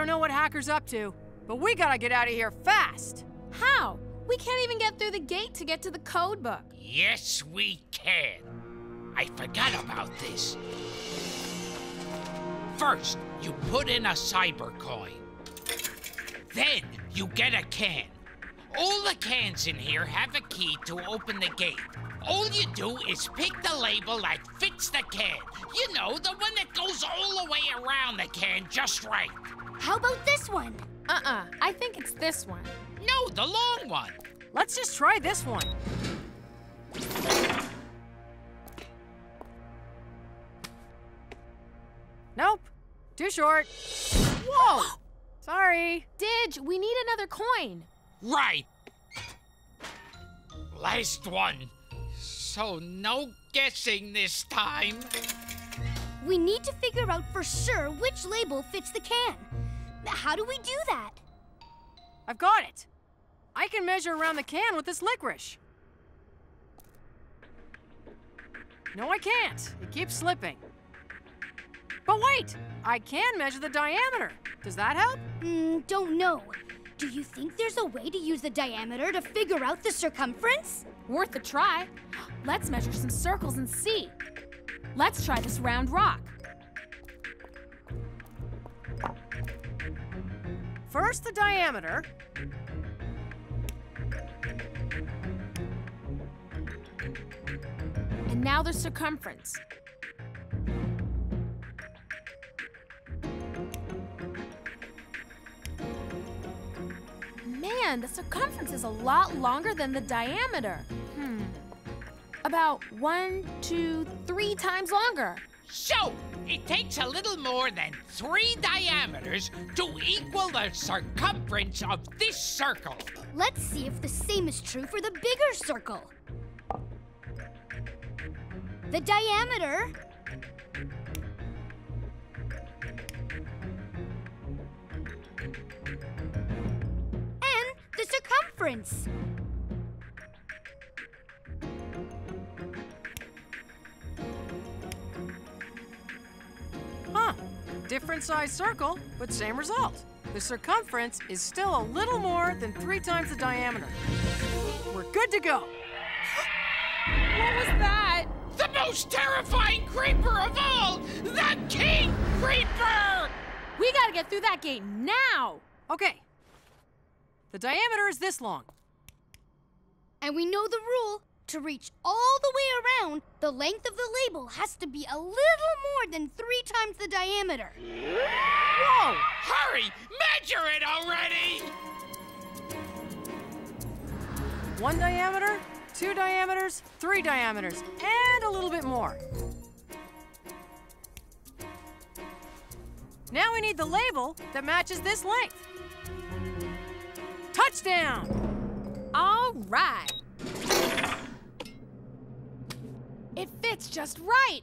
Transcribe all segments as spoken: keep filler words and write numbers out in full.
don't know what Hacker's up to, but we gotta get out of here fast. How? We can't even get through the gate to get to the code book. Yes, we can. I forgot about this. First, you put in a cyber coin. Then, you get a can. All the cans in here have a key to open the gate. All you do is pick the label that fits the can. You know, the one that goes all the way around the can just right. How about this one? Uh-uh, I think it's this one. No, the long one. Let's just try this one. Nope, too short. Whoa, sorry. Didge, we need another coin. Right. Last one. So no guessing this time. We need to figure out for sure which label fits the can. How do we do that? I've got it. I can measure around the can with this licorice. No, I can't. It keeps slipping. But wait, I can measure the diameter. Does that help? Mm, don't know. Do you think there's a way to use the diameter to figure out the circumference? Worth a try. Let's measure some circles and see. Let's try this round rock. First, the diameter. And now the circumference. Man, the circumference is a lot longer than the diameter. Hmm. About one, two, three times longer. So, it takes a little more than three diameters to equal the circumference of this circle. Let's see if the same is true for the bigger circle. The diameter and the circumference. Huh, different size circle, but same result. The circumference is still a little more than three times the diameter. We're good to go. What was that? The most terrifying creeper of all! The King Creeper! We gotta get through that gate now! Okay. The diameter is this long. And we know the rule. To reach all the way around, the length of the label has to be a little more than three times the diameter. Whoa! Hurry! Measure it already! One diameter, two diameters, three diameters, and a little bit more. Now we need the label that matches this length. Touchdown! All right. It fits just right.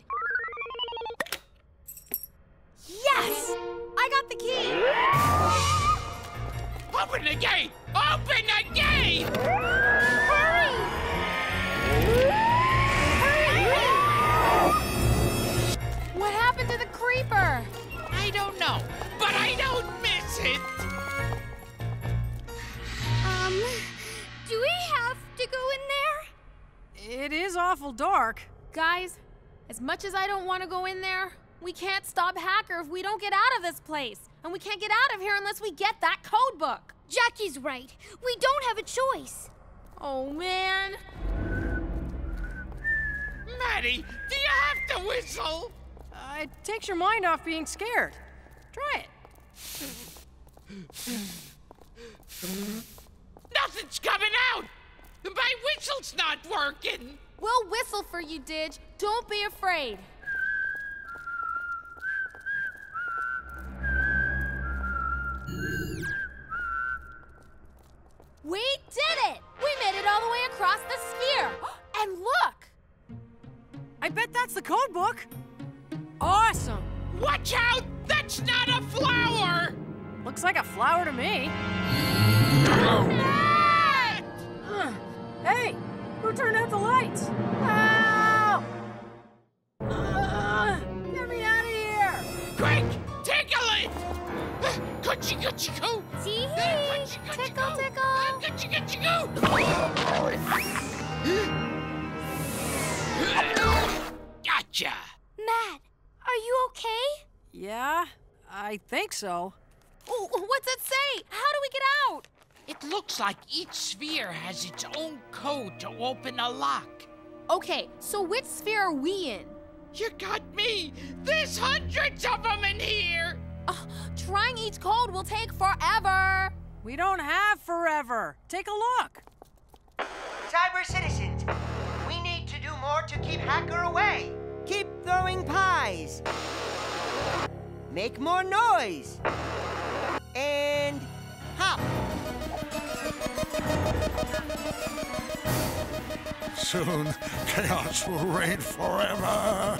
Yes! I got the key! Open the gate! Open the gate! Hurry! What happened to the creeper? I don't know, but I don't miss it! Um, do we have to go in there? It is awful dark. Guys, as much as I don't want to go in there, we can't stop Hacker if we don't get out of this place. And we can't get out of here unless we get that code book. Jackie's right. We don't have a choice. Oh, man. Maddie, do you have to whistle? Uh, it takes your mind off being scared. Try it. Nothing's coming out! My whistle's not working! We'll whistle for you, Didge. Don't be afraid. We did it! We made it all the way across the sphere. And look! I bet that's the code book. Awesome. Watch out! That's not a flower! Looks like a flower to me. Ah! Uh, hey, who turned out the lights? Help! Uh, get me out of here! Quick! Tickle it! Could Gotcha-gotcha-go! See? Gotcha-gotcha-go! Tickle, tickle. Gotcha-gotcha-go! Gotcha! Matt, are you okay? Yeah, I think so. Ooh, what's it say? How do we get out? It looks like each sphere has its own code to open a lock. Okay, so which sphere are we in? You got me! There's hundreds of them in here! Uh, trying each code will take forever. We don't have forever. Take a look. Cyber citizens, we need to do more to keep Hacker away. Keep throwing pies. Make more noise. And hop. Soon, chaos will reign forever.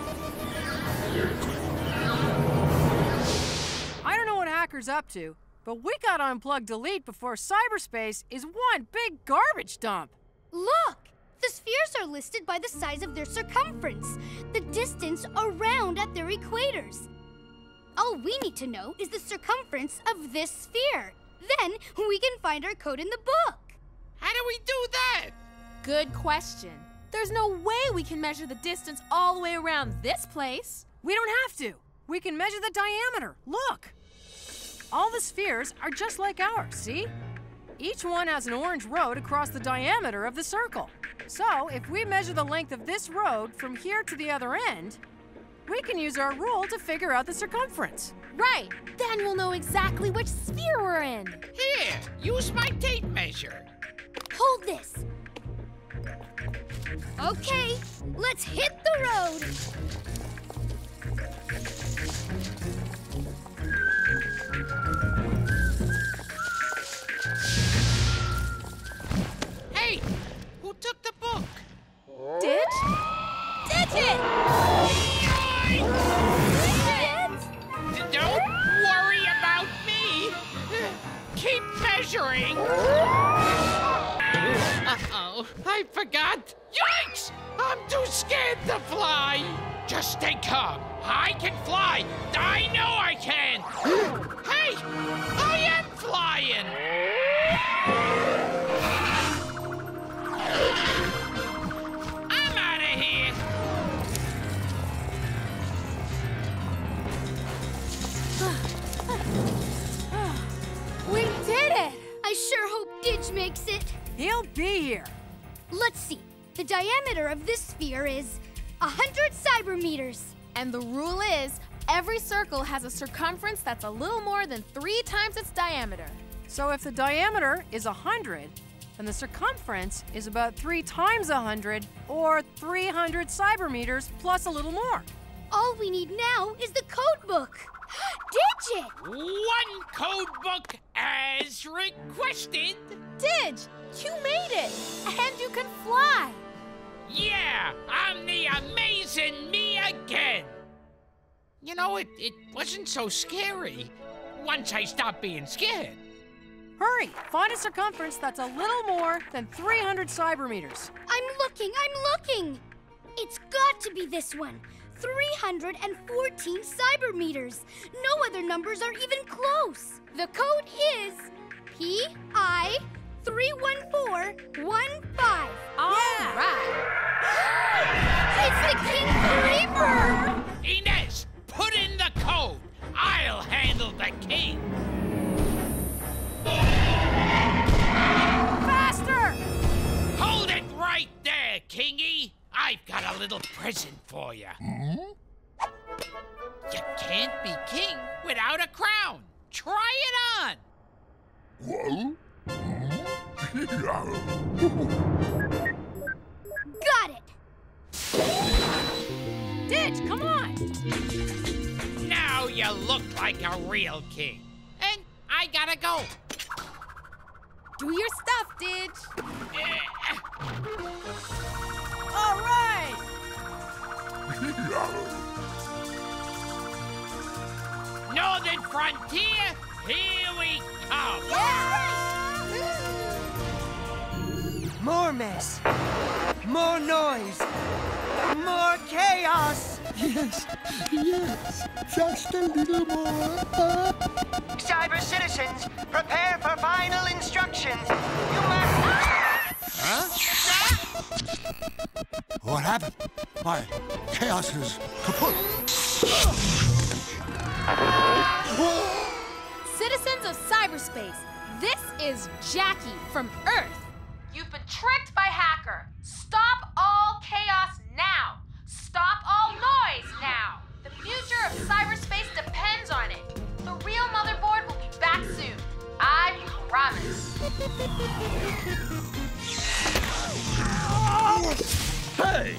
I don't know what Hacker's up to, but we gotta unplug delete before cyberspace is one big garbage dump. Look! The spheres are listed by the size of their circumference, the distance around at their equators. All we need to know is the circumference of this sphere. Then we can find our code in the book. How do we do that? Good question. There's no way we can measure the distance all the way around this place. We don't have to. We can measure the diameter. Look. All the spheres are just like ours, see? Each one has an orange road across the diameter of the circle. So if we measure the length of this road from here to the other end, we can use our rule to figure out the circumference. Right. Then we'll know exactly which sphere we're in. Here, use my tape measure. Hold this. Okay, let's hit the road. Hey, who took the book? Did? Did it? Don't worry about me. Keep measuring. Uh-oh, I forgot. Yikes! I'm too scared to fly. Just stay calm. I can fly. I know I can. Hey, I am flying. I'm out of here. We did it! I sure hope Didge makes it. He'll be here. Let's see. The diameter of this sphere is one hundred cybermeters. And the rule is, every circle has a circumference that's a little more than three times its diameter. So if the diameter is one hundred, then the circumference is about three times one hundred, or three hundred cybermeters plus a little more. All we need now is the code book. Didge it! One code book as requested. Didge, you made it! And you can fly! Yeah, I'm the amazing me again. You know, it, it wasn't so scary once I stopped being scared. Hurry, find a circumference that's a little more than three hundred cybermeters. I'm looking, I'm looking! It's got to be this one. three hundred fourteen cybermeters. No other numbers are even close. The code is P I three one four one five. All right. It's the King Creeper! Inez, put in the code. I'll handle the king. Faster! Hold it right there, Kingy. I've got a little present for you. Hmm? You can't be king without a crown. Try it on. Whoa. Got it! Didge, come on! Now you look like a real king. And I gotta go. Do your stuff, Didge. All right! Northern Frontier, here we come. More mess. More noise. More chaos. Yes, yes, just a little more. Uh... Cyber citizens, prepare for final instructions. You must... Huh? What happened? My chaos is kaput. Citizens of cyberspace, this is Jackie from Earth. You've been tricked by Hacker. Stop all chaos now. Stop all noise now. The future of cyberspace depends on it. The real motherboard will be back soon. I promise. Hey!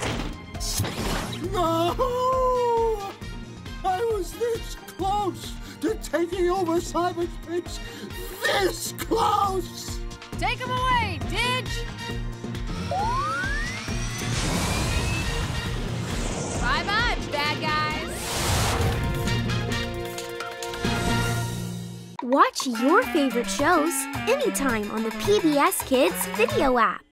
No! I was this close to taking over cyberspace. This close! Take him away, Didge! Bye-bye, bad guys. Watch your favorite shows anytime on the P B S Kids video app.